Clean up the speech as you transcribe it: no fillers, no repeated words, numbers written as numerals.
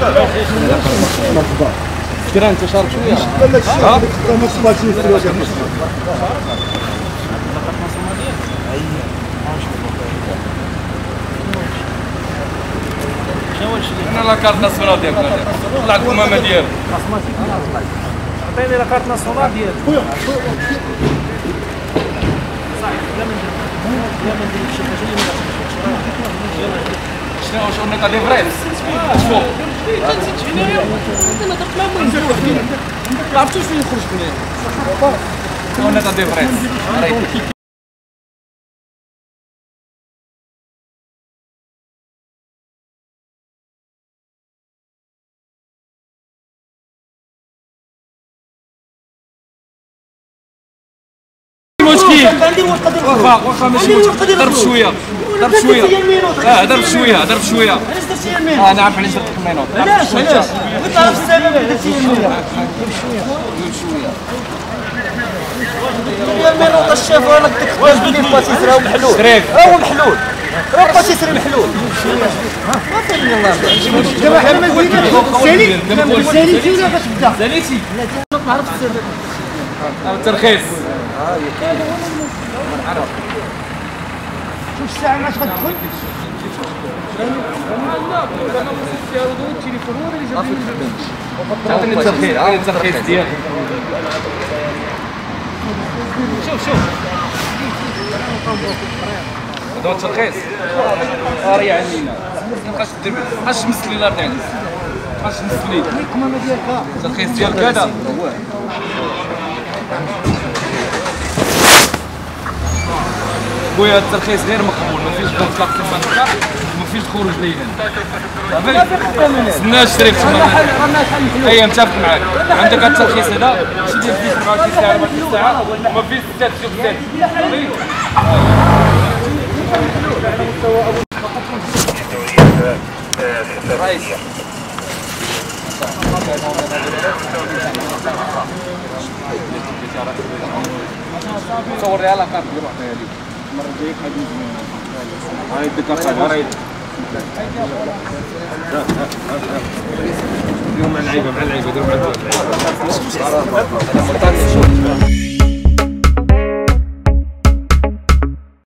كرا انت شارب شويه ها ما صباتش يستروا انا لا كارت ناسيونال ديالك طلع الكمامه ديالك عطيني لا كارت ناسيونال ديالك خويا صح لا ما نديرش شي حاجه اللي ما شنو اونيكا دي فريس شوف تنزيد هنايا انا درت معاه ما عرفتوش فين يخرج هنايا اونيكا دي فريس مشكل عندي ورقه ديال واخا ماشي مشكل ضرب شويه ضرب شويه ضرب شويه ضرب شويه علاش درتي المينوط انا عارف علاش درت المينوط علاش بغيت نعرف السبب علاش درتي المينوط يا المينوط الشيف وانا ديك واش باتيسري هو محلول هو محلول هو باتيسري محلول ما فهمني الله دابا محمد ساليتي ولا غتبدا ساليتي ما عرفتش السبب الترخيص شوف الساعه علاش غتدخل تعطيني الترخيص عطيني الترخيص ديالك شوف هذا هو الترخيص راه عندنا مابقاش دير مابقاش تمس لي الارض عندك مابقاش تمس لي الكمامه ديالك الترخيص ديالك هذا خويا الترخيص غير مقبول ما فيش تطلق في المنطقه وما فيش خروج ليلا استنى شريف تما اي متفق معاك عندك هذا الترخيص هذا ماشي ديال فيش 24 ساعه 24 ساعه وما فيش 6 شوف 6 رئيس صور لي على كارت اللي بعطيها لي المره الجايه غادي هاي الدكاتره هاي اليوم مع اللعيبه ديروا مع اللعيبه